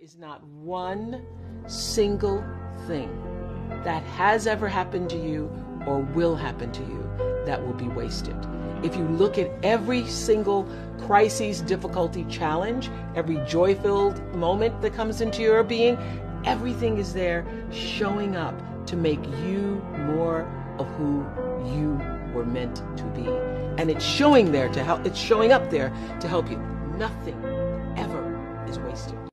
is not one single thing that has ever happened to you or will happen to you that will be wasted. If you look at every single crisis, difficulty, challenge, every joy-filled moment that comes into your being, everything is there showing up to make you more of who you were meant to be. And it's showing there to help, it's showing up there to help you. Nothing ever is wasted.